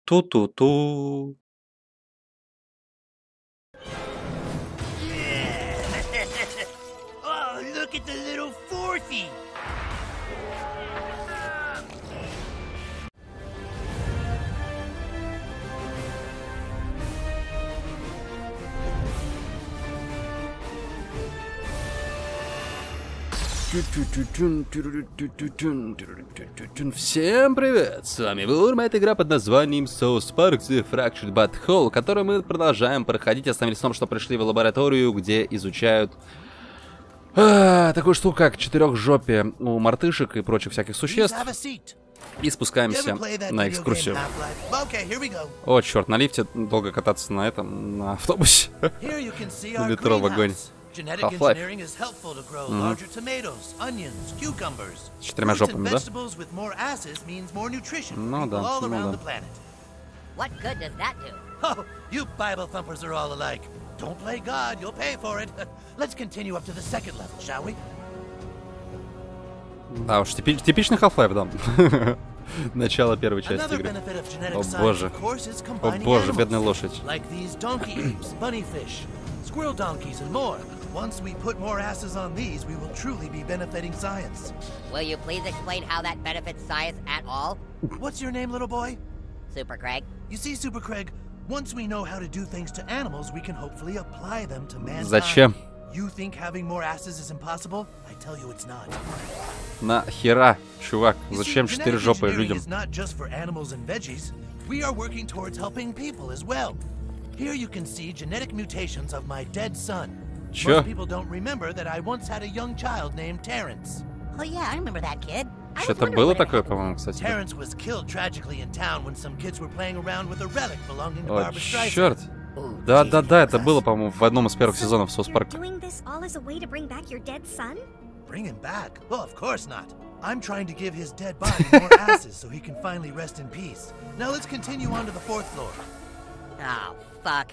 Ту-ту-ту. Oh, look at the little fourthy. Всем привет! С вами Бурма, это игра под названием South Park The Fractured But Whole, которую мы продолжаем проходить. Остановились в том, что пришли в лабораторию, где изучают такую штуку, как четырехжопие у мартышек и прочих всяких существ. И спускаемся на экскурсию. О, черт, на лифте долго кататься на этом, на автобусе. На метро в вагоне. Half-Life. С четырьмя жопами, да? Ну да, ну да. What good does that do? Oh, you Bible thumpers are all alike. Don't play God, you'll pay for it. Let's continue up to the second level, shall we? Да уж, типичный Half-Life, да. Начало первой части игры. О боже. О боже, бедная лошадь. Squirrel donkeys and more. Once we put more asses on these, we will truly be benefiting science. Will you please explain how that benefits science at all? What's your name, little boy? Super Craig. You see, Super Craig, once we know how to do things to animals, we can hopefully apply them to mankind. Зачем? You think having more asses is impossible? I tell you it's not. Нахера, чувак? Зачем четырежопые людям? It's not just for animals and veggies. We are working towards helping people as well. Here you can see genetic mutations of my dead son. Чё? Most people don't remember that I once had a young child named Terrence. Oh yeah, I remember that kid. Что-то было такое, по-моему, кстати. Terrence was killed tragically in town when some kids were playing around with a relic belonging to О, Barbra Streisand. черт. Да-да-да, это было, по-моему, в одном из первых сезонов South Park. Doing this all as a way to bring back your dead son? Bring him back? Well, of course not. I'm trying to give his dead body more asses so he can finally rest in peace. Now let's continue on to the 4th floor. Oh, fuck.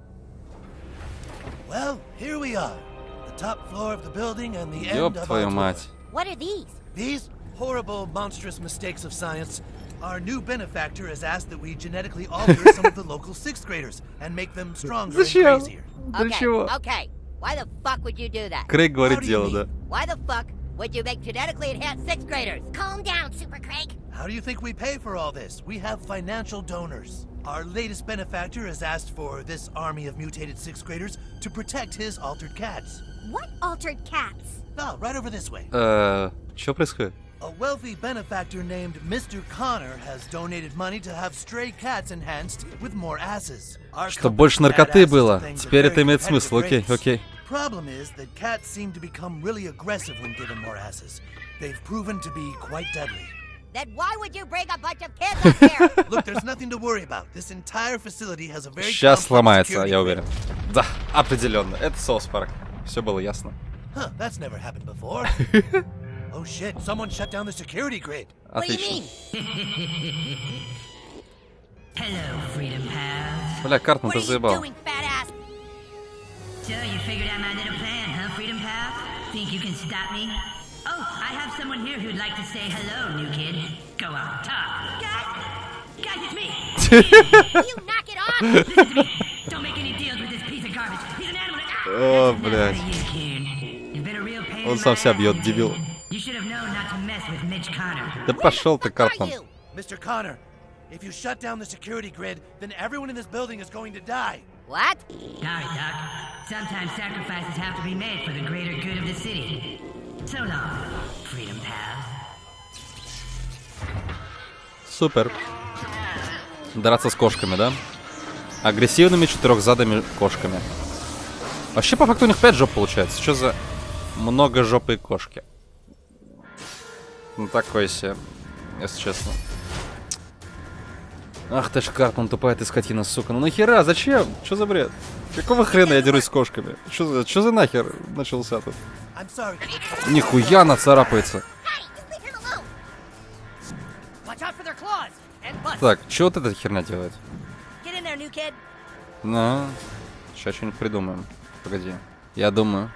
Well, here we are. The top floor of the building and the end Ёб of твою our мать. tour. What are these? These horrible, monstrous mistakes of science. Our new benefactor has asked that we genetically alter some of the local 6th graders and make them stronger and Зачем? crazier. Для Okay, чего? okay. Why the fuck would you do that? Крейг говорит How do you дело, mean? да. Why the fuck would you make genetically enhanced 6th graders? Calm down, Super Craig. How do you think we pay for all this? We have financial donors. Our latest benefactor has asked for this army of mutated 6th graders to protect his altered cats. What altered cats? Ah, right over this way. Что происходит? A wealthy benefactor named Mr. Connor has donated money to have stray cats enhanced with more asses. Our Чтоб company's больше наркоты bad asses было. things are Теперь very это имеет смысл. competitive Окей, rates. окей. Problem is that cats seem to become really aggressive when given more asses. They've proven to be quite deadly. Then why would you bring a bunch of kids up here? Look, there's nothing to worry about. This entire facility has a very Сейчас complex сломается, security я grid. уверен. Да, определенно. Это South Park. Все было ясно. Huh, that's never happened before. Oh shit, someone shut down the security grid. What do you Отлично. mean? Hello, Freedom Pals. Бля, Картман, What ты are you заебал. doing, fat ass? So you figured out my little plan, huh, Freedom Pals? Think you can stop me? Oh, I have someone here who'd like to say hello, new kid. Go on, talk. Guys, it's me. You knock it off! Listen to me. Don't make any deals with this piece of garbage. He's an animal. О, That's enough блядь. out of you, kid. You've been a real pain Он in сам my себя ass, бьет, man. дебил. You should have known not to mess with Mitch Connor. Да пошел ты, Who are Картман. you? Mr. Connor, if you shut down the security grid, then everyone in this building is going to die. What? Sorry, Doc. Sometimes sacrifices have to be made for the greater good of the city. So long, Freedom Pals. Супер. Драться с кошками, да? Агрессивными четырехзадыми кошками. Вообще, по факту, у них 5 жоп получается. Что за многожопые кошки? Ну, такой себе, если честно. Ах ты ж, Картман, тупая ты скотина, сука. Ну нахера? Зачем? Что за бред? Какого хрена я дерусь с кошками? Что за нахер начался тут? I'm sorry. Нихуя она царапается. Hey, just leave him alone! Watch out for their claws! And bust! Так, что вот эта херня делает? Get in there, new kid! Ну, сейчас что-нибудь придумаем. Погоди. Я думаю.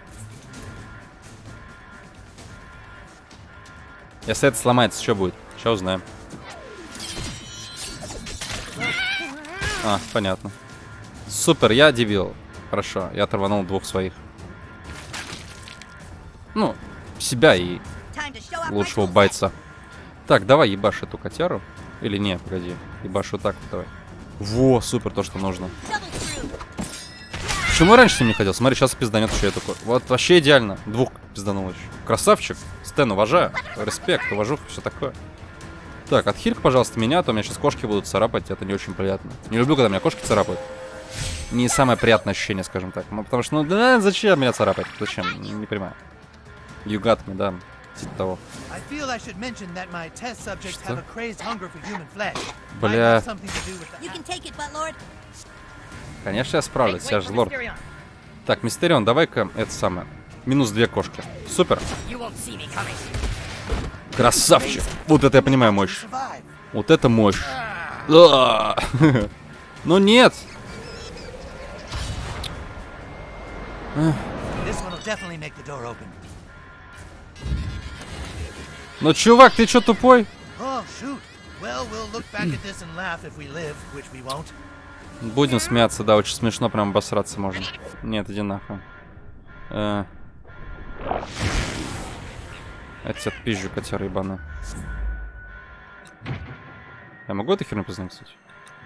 Если это сломается, что будет? Сейчас узнаем. А, понятно. Супер, я дебил. Хорошо, я оторванул 2 своих. Ну, себя и лучшего бойца. Так, давай ебашь эту котяру. Или не, погоди. Ебашь вот так вот, давай. Во, супер, то, что нужно. Почему я раньше с ним не ходил? Смотри, сейчас пизданет еще я такой. Вот вообще идеально. 2 пизданул еще. Красавчик. Стэн, уважаю. Респект, уважуха, все такое. Так, отхиль, пожалуйста, меня, а то у меня сейчас кошки будут царапать. Это не очень приятно. Не люблю, когда меня кошки царапают. Не самое приятное ощущение, скажем так. Ну, потому что, ну, да, зачем меня царапать? Зачем? Не понимаю. You got me, да. Типа того. Бля. Конечно, я справлюсь, я же лорд. Так, Мистерион, давай-ка это самое. Минус 2 кошки. Супер. Красавчик. Вот это я понимаю мощь. Вот это мощь. Ну нет. Ну, чувак, ты чё тупой? Будем смеяться, да, очень смешно, прям обосраться можно. Нет, иди нахуй. Я тебя отпизжу, котяра ебаная. Я могу эту херню познать, кстати?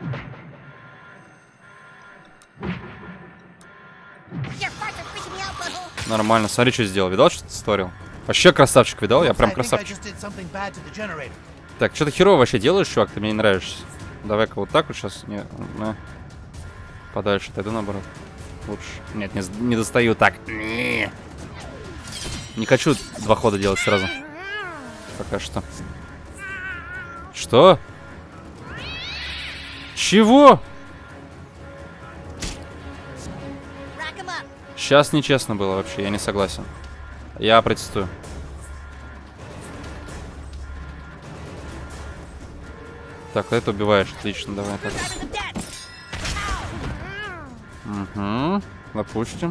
Нормально, смотри, что сделал. Видал, что ты створил? Вообще красавчик, видал? Я прям красавчик. Так, что ты херово вообще делаешь, чувак? Ты мне не нравишься. Давай-ка вот так вот сейчас. Не, подальше отойду, наоборот. Лучше. Нет, не достаю так. Не хочу 2 хода делать сразу. Пока что. Что? Чего? Сейчас нечестно было вообще, я не согласен. Я протестую. Так, это убиваешь, отлично, давай так. Угу, допустим.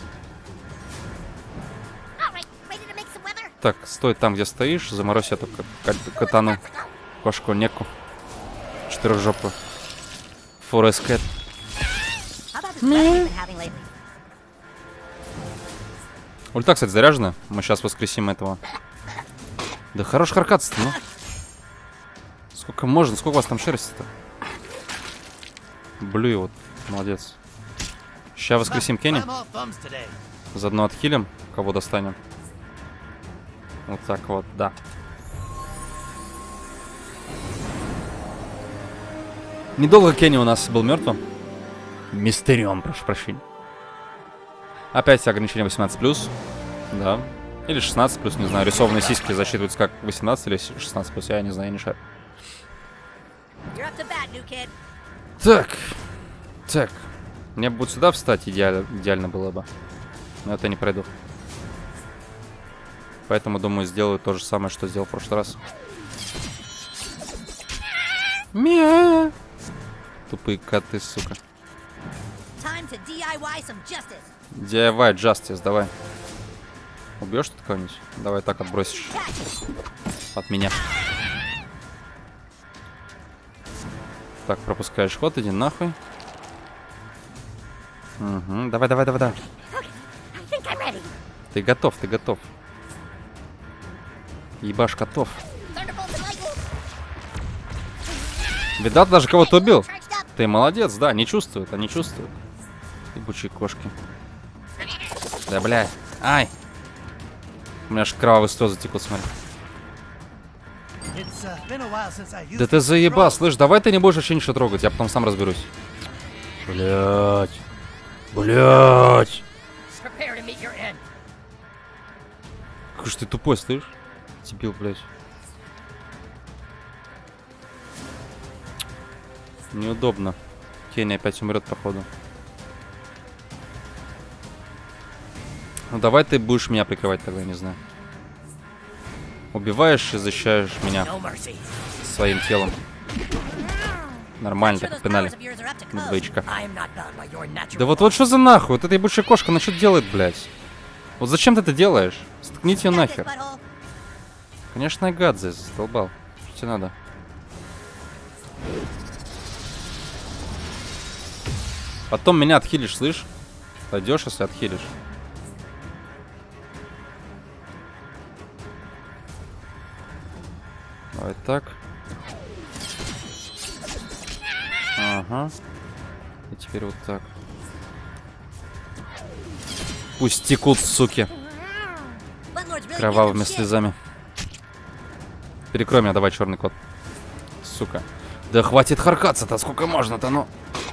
Так, стой там, где стоишь, заморозь эту катану. Кошку неку. 4жопую. Forest Cat. Ульта, кстати, заряжена. Мы сейчас воскресим этого. Да хорош харкаться-то, ну. Сколько можно? Сколько у вас там шерсти-то? Блю его. Молодец. Сейчас воскресим Кенни. Заодно отхилим, кого достанем. Вот так вот, да. Недолго Кенни у нас был мертвым. Мистерион, прошу прощения. Опять ограничение 18+. Да. Или 16+, не знаю. Рисованные сиськи засчитываются как 18 или 16+. Я не знаю, я не шарю. Так. Так. Мне будет сюда встать идеально было бы. Но это не пройду. Поэтому, думаю, сделаю то же самое, что сделал в прошлый раз. Мяу. Тупые коты, сука. DIY Justice, давай. Убьешь тут кого-нибудь? Давай так отбросишь. От меня. Так, пропускаешь ход, иди нахуй. Угу, давай. Ты готов, ты готов. Ебашь котов. Видал, даже кого-то убил. Ты молодец, да, не чувствуют, они чувствуют. Ебучие кошки. Да, блядь. Ай. У меня аж кровавые слезы текут, смотри. Да ты заебал, слышь, давай ты не будешь вообще ничего трогать, я потом сам разберусь. Блядь. Блядь. Какой же ты тупой, слышь? Дебил, блядь. Неудобно. Кенни опять умрет, походу. Ну давай ты будешь меня прикрывать тогда, не знаю. Убиваешь и защищаешь меня своим телом. Нормально, так пинали. Медведчика. Да вот что за нахуй? Вот эта ебучая кошка, она что делает, блядь? Вот зачем ты это делаешь? Стукните ее нахер. Конечно, Гадзе задолбал. Что тебе надо? Потом меня отхилишь, слышь? Пойдешь, если отхилишь. Давай так. Ага. И теперь вот так. Пусть текут, суки. Кровавыми слезами. Перекрой меня, давай, черный кот. Сука. Да хватит харкаться-то, сколько можно-то, ну.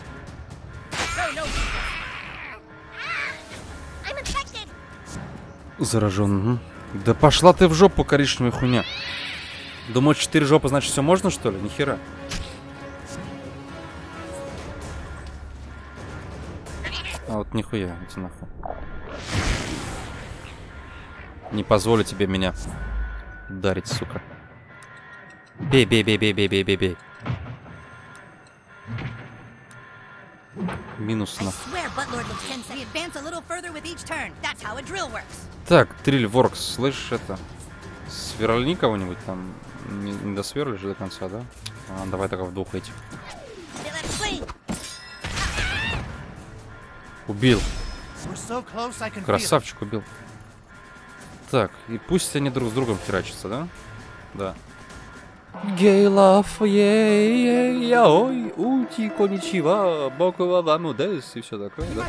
Заражен. Угу. Да пошла ты в жопу, коричневая хуйня. Думаю, 4 жопы, значит, все можно, что ли? Нихера. А вот нихуя, иди нахуй. Не позволю тебе меня ударить, сука. Бей, бей, бей, бей, бей, бей, бей, бей. Минус на. Так, Трильворкс, слышишь это? Сверли кого-нибудь там? Не досверлишь до конца, да? А, давай только в двух этих. Убил. Красавчик, убил. Так, и пусть они друг с другом херачатся, да? Да. Гей лав, ой, ути, коничива, бокова вам удес, и все такое, да?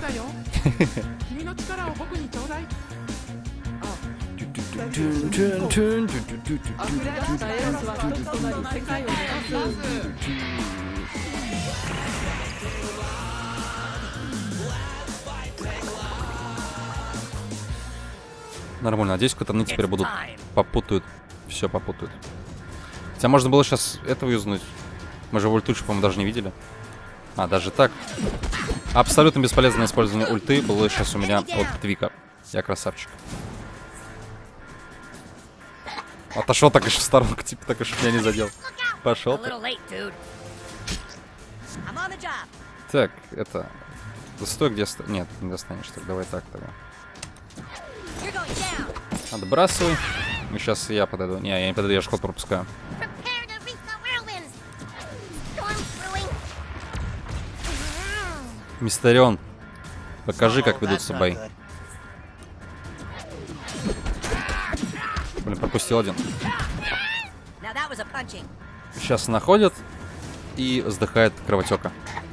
Нормально, надеюсь, котаны теперь будут попутают. Все попутают. Хотя можно было сейчас этого юзнуть. Мы же ульту, по-моему, даже не видели. А, даже так. Абсолютно бесполезное использование ульты было сейчас у меня от Твика. Я красавчик. Отошел так еще в сторонку, типа, так еще меня не задел. Пошел. Так, это... Да стой, где... Нет, не достанешь. Так, давай так тогда. Отбрасывай. И сейчас я подойду. Не, я не подойду, я же ход пропускаю. Мистерион, покажи, как ведутся бои. Блин, пропустил один. Сейчас находит и вздыхает кровотека.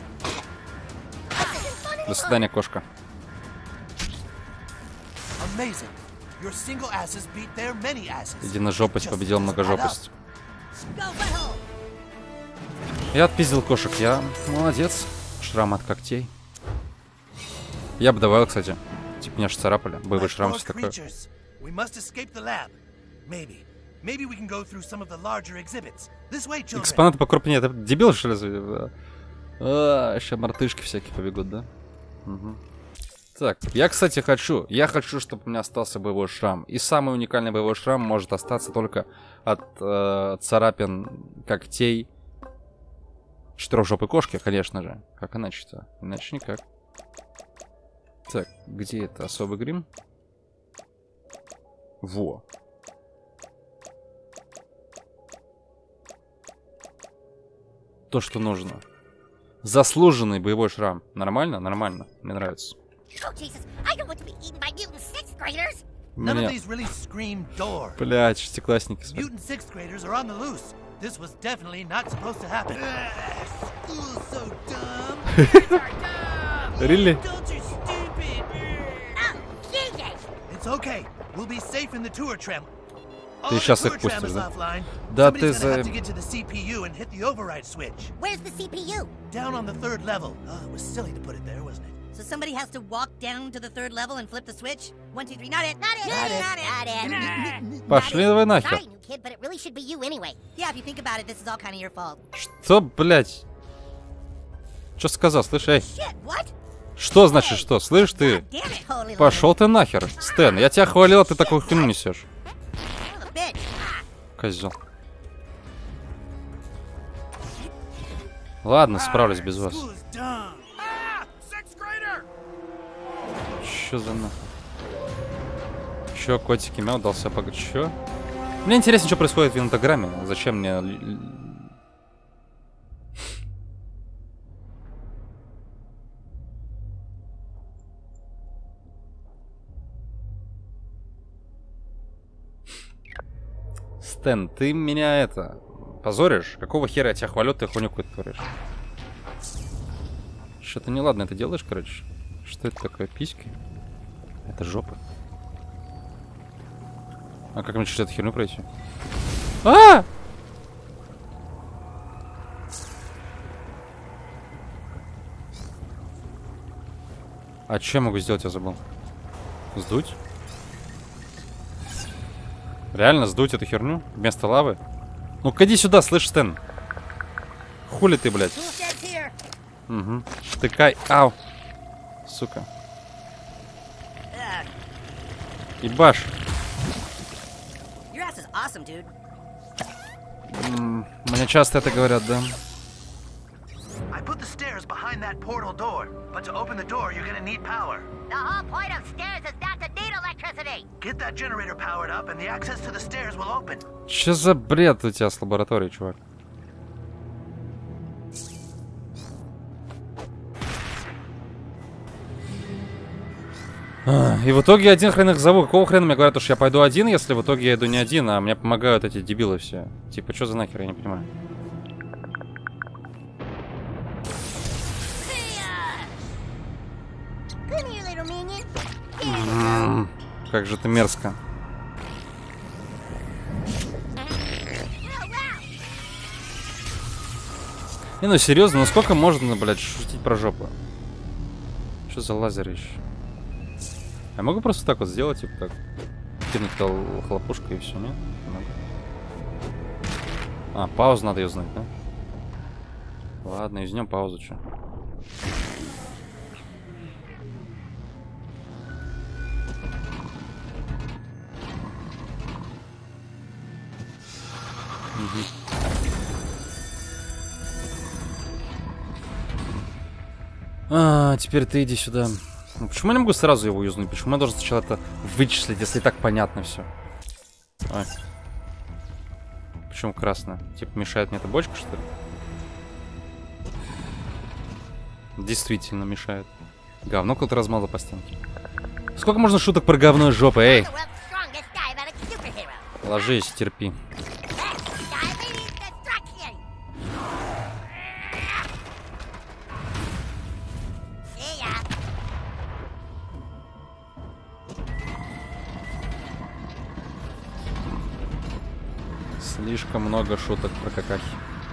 До свидания, кошка. Единожопость победил многожопость. Я отпиздил кошек, я молодец. Шрам от когтей. Я бы добавил, кстати. Типа меня ж царапали. Боевой шрам, все такое. Экспонаты покрупнее. Это дебил, что ли? Сейчас мартышки всякие побегут, да? Угу. Так, я, кстати, хочу. Я хочу, чтобы у меня остался боевой шрам. И самый уникальный боевой шрам может остаться только от царапин когтей четырехжопой кошки, конечно же. Как иначе-то? Иначе никак. Так, где это? Особый грим? Во. То, что нужно. Заслуженный боевой шрам. Нормально? Нормально. Мне нравится. Меня... Блядь, шестиклассники. This was definitely not supposed to happen. School's so dumb. Really? Adults are stupid. Oh, Jesus! It's okay. We'll be safe in the tour tram. Ты сейчас их пустишь, да? Да ты за... Where's the CPU? Down on the third level. It was silly to put it there, wasn't it? So somebody has to walk down to the third level and flip the switch? 1, 2, 3, not it! Not it! Not it! Not it! Пошли вы нахер. Sorry, new kid, but it really should be you anyway. Yeah, if you think about it, this is all kind of your fault. Что, блядь? Что сказал, слышь, эй? Shit, what? Что значит что? Слышь ты? Damn it, holy Пошел ты нахер, Стэн. Я тебя хвалил, а ты такую хуйню несешь. bitch. Козел. Ладно, справлюсь без вас. Чё за нахуй? Чё, котики мяу дался погодь. Чё? Мне интересно, что происходит в инстаграме. Зачем мне... Стэн, ты меня это... позоришь? Какого хера я тебя хвалю, ты хуйню какую-то творишь? Что-то неладно это делаешь, короче. Что это такое? Письки? Это жопа. А как мне через эту херню пройти? А! А что я могу сделать, я забыл. Сдуть? Реально сдуть эту херню? Вместо лавы? Ну-ка иди сюда, слышь, Стэн. Хули ты, блядь? Угу. Штыкай. Ау. Сука. Ебаш. Мне часто это говорят, да? I put the stairs behind that portal door, but to open the door, you're gonna need power. The whole point of stairs is not to need electricity. Get that generator powered up, and the access to the stairs will open. Че за бред у тебя с лабораторией, чувак? И в итоге один хрен их зову. Какого хрена мне говорят, что я пойду один, если в итоге я иду не один, а мне помогают эти дебилы все. Типа, что за нахер, я не понимаю. Как же это мерзко. Не, ну серьезно, ну сколько можно, блядь, шутить про жопу? Что за лазер еще? Я могу просто так вот сделать, типа так. Кинуть хлопушку и все, нет? А, паузу надо ее знать, да? Ладно, юзнем паузу, что. Теперь ты иди сюда. Ну, почему я не могу сразу его юзнуть? Почему я должен сначала это вычислить, если и так понятно все? Ой. Почему красное? Типа мешает мне эта бочка, что ли? Действительно мешает. Говно кто-то размазал по стенке. Сколько можно шуток про говно и жопы, эй? Ложись, терпи. Слишком много шуток про какахи.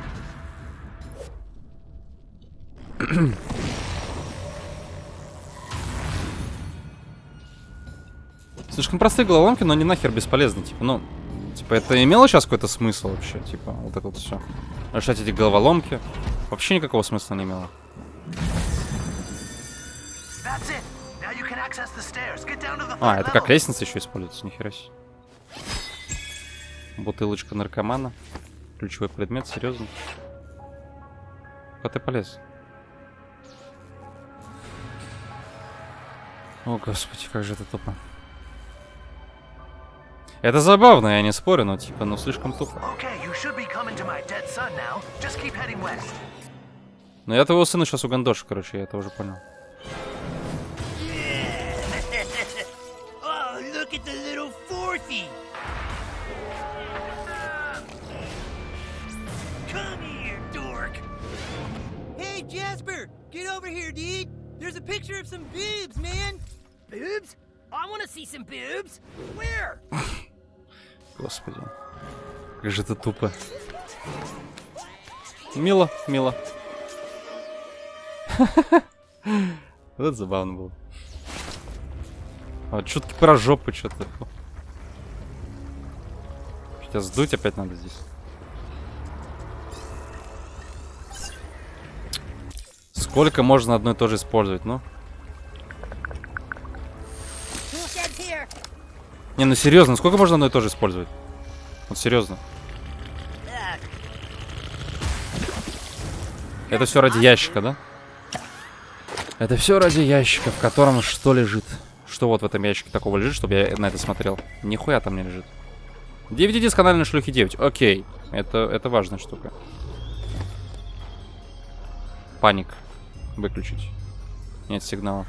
Слишком простые головоломки, но не нахер бесполезны. Типа, ну, типа, это имело сейчас какой-то смысл вообще? Типа, вот это вот все. Решать эти головоломки вообще никакого смысла не имело. А, это как лестница еще используется, нихера себе. Бутылочка наркомана. Ключевой предмет, серьезно. Куда ты полез? О, господи, как же это тупо. Это забавно, я не спорю, но типа, ну слишком тупо. Но я твоего сына сейчас угандошу, короче, я это уже понял. Jasper, get over here, dude. There's a picture of some boobs, man. Boobs? I want to see some boobs. Where? Господи. Как же это тупо. Мило, мило. Вот это забавно было. Вот шутки про жопу что-то. Сейчас сдуть опять надо здесь. Сколько можно одно и то же использовать, ну? Не, ну серьезно, сколько можно одно и то же использовать? Вот серьезно. Это все ради ящика, да? Это все ради ящика, в котором что лежит? Что вот в этом ящике такого лежит, чтобы я на это смотрел? Нихуя там не лежит. DVD-диск канальной шлюхи 9. Окей. Это важная штука. Паник. Выключить. Нет сигнала.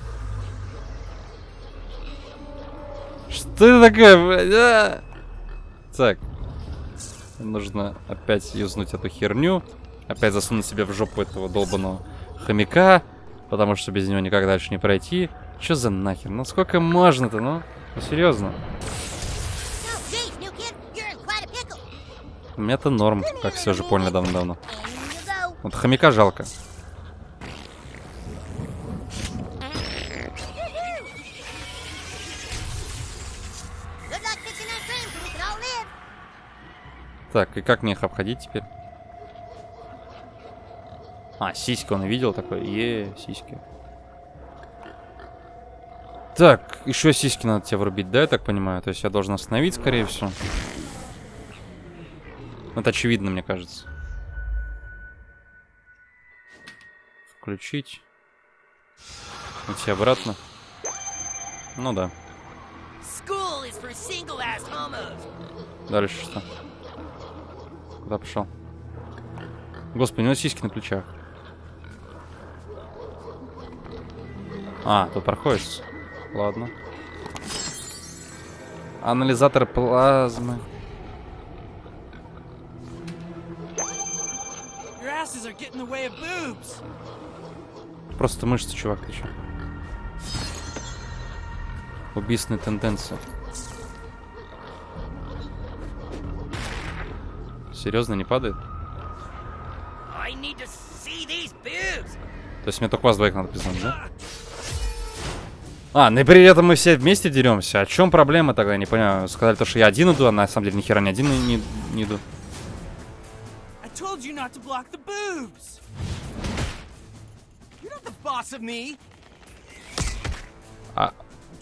Что это такое, блядь? Так. Нужно опять юзнуть эту херню. Опять засунуть себе в жопу этого долбаного хомяка. Потому что без него никак дальше не пройти. Чё за нахер? Ну сколько можно-то, ну? Ну серьезно. Мне-то норм, как все же поняли давно-давно. Вот хомяка жалко. Так, и как мне их обходить теперь? А, сиськи он видел такой. Сиськи. Так, еще сиськи надо тебе врубить, да, я так понимаю? То есть я должен остановить, скорее всего. Это очевидно, мне кажется. Включить. Идти обратно. Ну да. Дальше что? Куда пошел? Господи, у него сиськи на плечах. А, тут проходится. Ладно. Анализатор плазмы. Просто мышцы, чувак, ты чё? Убийственные тенденции. Серьезно, не падает? То есть мне только вас двоих надо признать, да? А, ну и при этом мы все вместе деремся. О чем проблема тогда, я не понимаю. Сказали то, что я один иду, а на самом деле ни хера ни один не иду. А...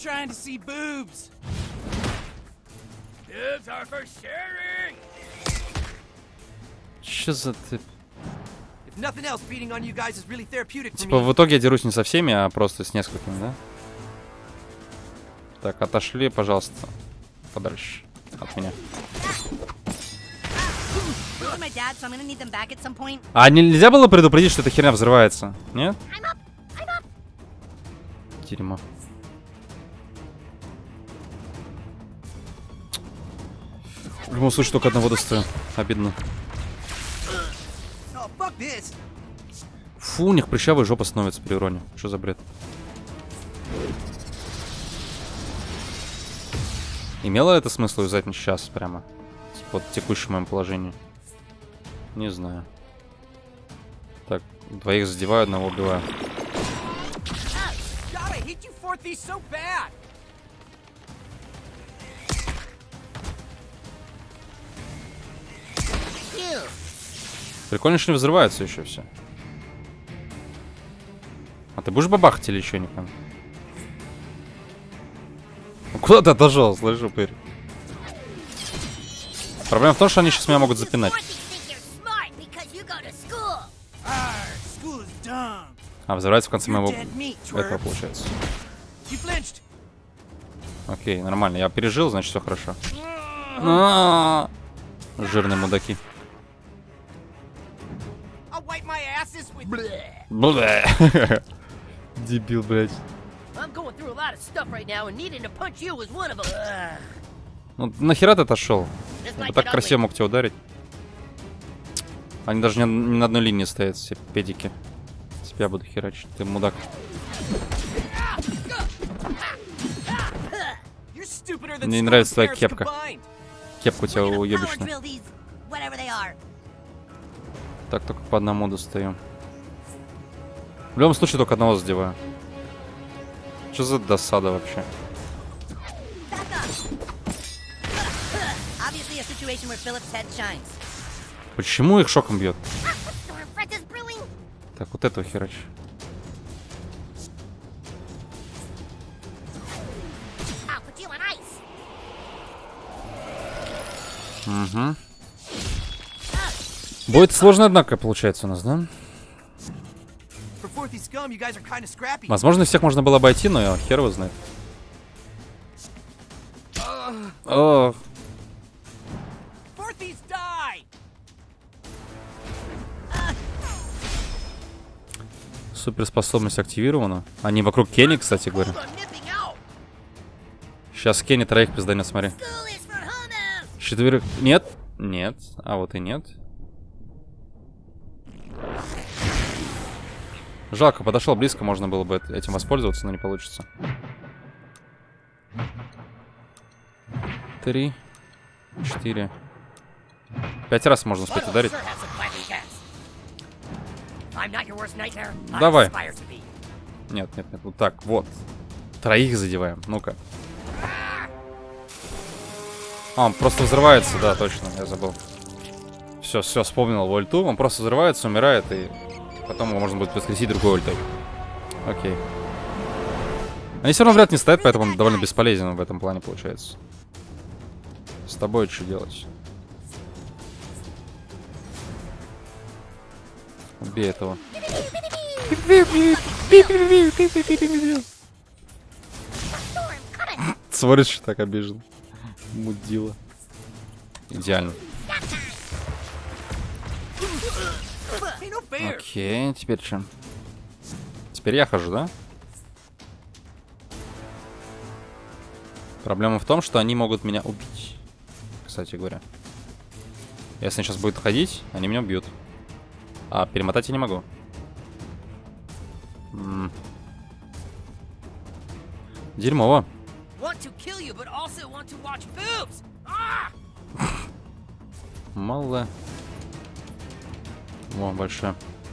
Чё за ты... Типа в итоге я дерусь не со всеми, а просто с несколькими, да? Так, отошли, пожалуйста, подальше от меня. А нельзя было предупредить, что эта херня взрывается? Нет? Дерьмо. В любом случае только одного достаю. Обидно. Фу, у них прыщавая жопа становится при уроне. Что за бред? Имело это смысл юзать сейчас прямо? Вот в текущем моем положении. Не знаю. Так, двоих задеваю, одного убиваю. Прикольно, что не взрываются еще все. А ты будешь бабахать или еще не понял? Куда ты отошел, слышу, пырь? Проблема в том, что они сейчас меня могут запинать. А, взрывается в конце моего... этого получается. Окей, нормально. Я пережил, значит все хорошо. Жирные мудаки. Дебил, блядь. Ну нахера ты отошел? Я так красиво мог тебя ударить. Они даже не на одной линии стоят, все педики. Тебя буду херачить, ты мудак. Мне не нравится твоя кепка. Кепка у тебя уебищная. Так, только по одному достаем. В любом случае, только одного задеваю. Что за досада вообще? Почему их шоком бьет? Так, вот этого херач. Угу. Будет сложно, однако, получается у нас, да? Возможно, всех можно было обойти, но хер его знает. Ох. Суперспособность активирована. Они вокруг Кенни, кстати говоря. Сейчас Кенни троих пизданет, смотри. Четверых... Нет? Нет. А вот и нет. Жалко, подошел близко, можно было бы этим воспользоваться, но не получится. 3, 4, 5 раз можно успеть ударить. Давай. Нет, нет, нет, вот так, вот. Троих задеваем, ну-ка. А, он просто взрывается, да, точно, я забыл. Все, все, вспомнил его ульту. Он просто взрывается, умирает, и потом его можно будет воскресить другой ультой. Окей. Они все равно вряд ли не стоят, поэтому он довольно бесполезен в этом плане получается. С тобой что делать? Убей этого. Смотришь, что так обижен. Мудила. Идеально. Окей, теперь что? Теперь я хожу, да? Проблема в том, что они могут меня убить. Кстати говоря. Если они сейчас будут ходить, они меня убьют. А перемотать я не могу. Дерьмово. Мало. О, большое.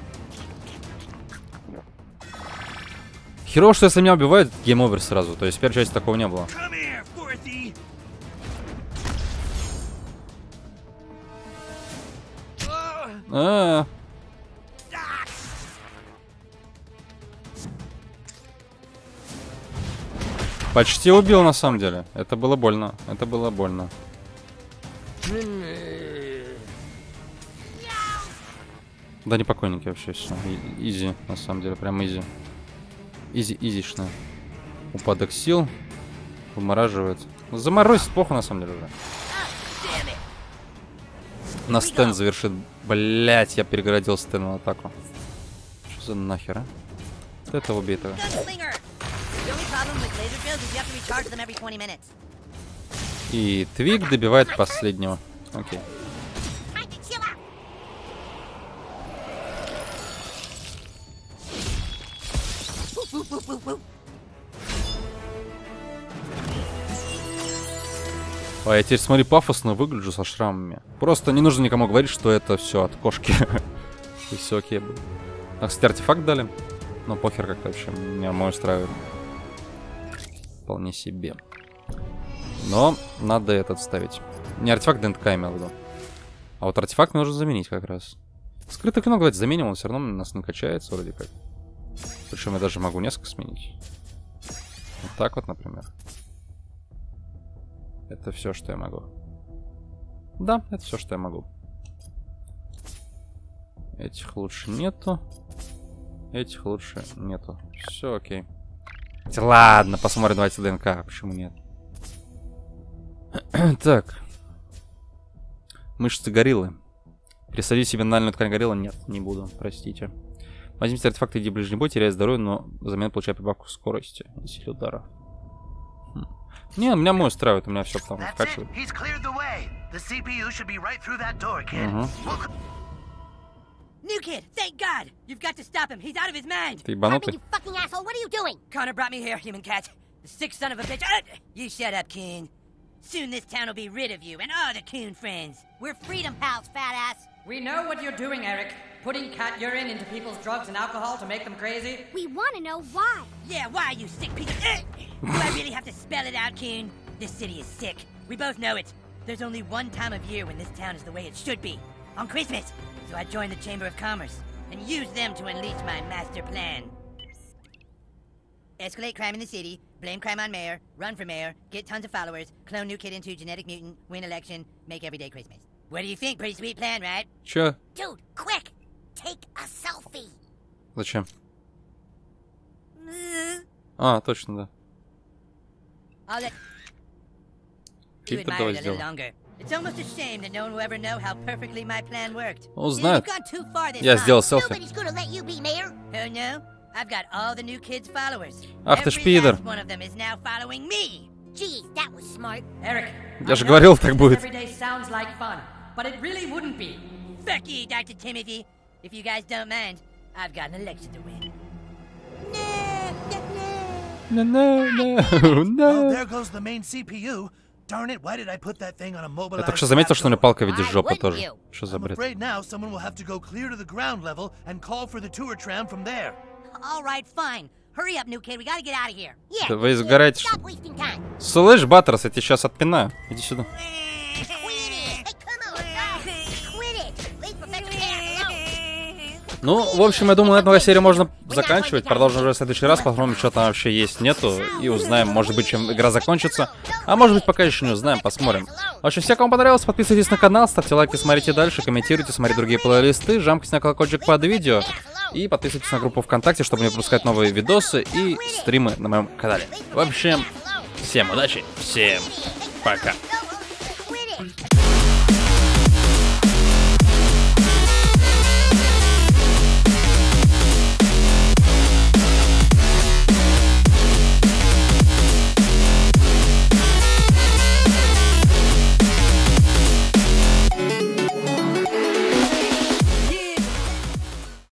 Херово, что если меня убивают, гейм-овер сразу. То есть в первой части такого не было. Почти убил на самом деле. Это было больно. Это было больно. Да не покойники вообще все. Изи, на самом деле, прям изи. Изи-изишно. Упадок сил. Вымораживает. Заморозить плохо, на самом деле, уже. На Стэн завершит. Блять, я перегородил Стэну атаку. Что за нахер, а? Вот это убей того. И Твик добивает последнего. Окей. А я теперь, смотри, пафосно выгляжу со шрамами. Просто не нужно никому говорить, что это все от кошки. И все окей будет. А, кстати, артефакт дали. Но похер как-то вообще. Меня мой устраивает. Вполне себе. Но надо этот ставить. Не артефакт ДНК имел в виду. А вот артефакт нужно заменить как раз. Скрытый клинок, давайте заменим, он все равно у нас не качается вроде как. Причем я даже могу несколько сменить. Вот так вот, например. Это все, что я могу. Да, это все, что я могу. Этих лучше нету. Этих лучше нету. Все окей. Ладно, посмотрим, давайте ДНК. Почему нет? Так. Мышцы гориллы. Присадить себе анальную ткань гориллы? Нет, не буду, простите. Возьмите артефакт, иди в ближний бой, теряя здоровье, но взамен получая прибавку скорости и силе удара. Не, меня мой устраивает, у меня все потом вкачивает. New kid, thank God! You've got to stop him. He's out of his mind. Ты ебанутый? You fucking asshole, what are you doing? Connor brought me here, human cat. The sick son of a bitch. You shut up, coon. Soon this town will be rid of you and all the coon friends. We're freedom pals, fat ass. We know what you're doing, Eric. Putting cat urine into people's drugs and alcohol to make them crazy. We want to know why. Yeah, why, you sick piece of... Do I really have to spell it out, coon? This city is sick. We both know it. There's only one time of year when this town is the way it should be. On Christmas. So I joined the Chamber of Commerce and used them to unleash my master plan. Escalate crime in the city, blame crime on mayor, run for mayor, get tons of followers, clone new kid into genetic mutant, win election, make everyday Christmas. What do you think? Pretty sweet plan, right? Чё? Dude, quick! Take a selfie! Зачем? А, точно, да. I'll let you admire it a little longer. It's almost a shame that no one will ever know how perfectly my plan worked. Узнают. You've gone too far this Я time. сделал селфи. Nobody's gonna let you be mayor. Oh no? I've got all the new kids' followers. Ах ты ж Every пидор. last one of them is now following me. Gee, that was smart. Eric, Я же говорил, так будет. Every day sounds like fun, but it really wouldn't be. Fuck you, Dr. Timothy. If you guys don't mind, I've got an election to win. Well, there goes the main CPU. Darn it, why did I put that thing on a Я mobilized только что заметил, что у него палка в виде Why жопы wouldn't тоже. you? Что за I'm бред? afraid now someone will have to go clear to the ground level and call for the tour tram from there. All right, fine. Hurry up, new kid. We gotta get out of here. Yeah, Да вы сгораете, что stop wasting time. Слышь, Баттерс, я тебя сейчас отпинаю. Иди сюда. Quit it. Hey, come on, quit it. Leave Professor Chaos alone. Ну, в общем, я думаю, на этом серию можно заканчивать. Продолжим уже в следующий раз, посмотрим, что там вообще есть, нету. И узнаем, может быть, чем игра закончится. А может быть, пока еще не узнаем, посмотрим. В общем, всем, кому понравилось, подписывайтесь на канал, ставьте лайки, смотрите дальше, комментируйте, смотрите другие плейлисты, жамкайте на колокольчик под видео. И подписывайтесь на группу ВКонтакте, чтобы не пропускать новые видосы и стримы на моем канале. В общем, всем удачи, всем пока.